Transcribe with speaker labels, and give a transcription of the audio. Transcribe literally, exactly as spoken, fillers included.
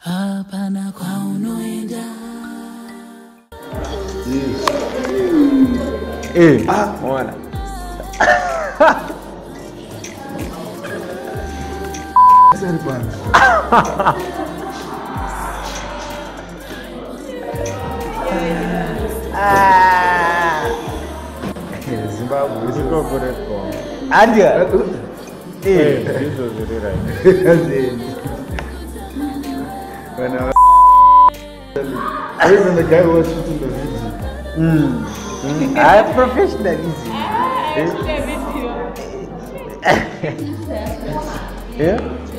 Speaker 1: Hapana kwa unoenda.
Speaker 2: Eh, ah, mwana.
Speaker 3: Sasa bwana.
Speaker 2: Ah.
Speaker 3: Zimbabwe
Speaker 2: Ziko kureko.
Speaker 3: Andia.
Speaker 2: Eh, hizo zilira.
Speaker 3: When I was the guy who was shooting the video.
Speaker 2: Mm. Mm. I professional easy.
Speaker 4: Ah,
Speaker 2: Eh?
Speaker 4: the video.
Speaker 2: Yeah?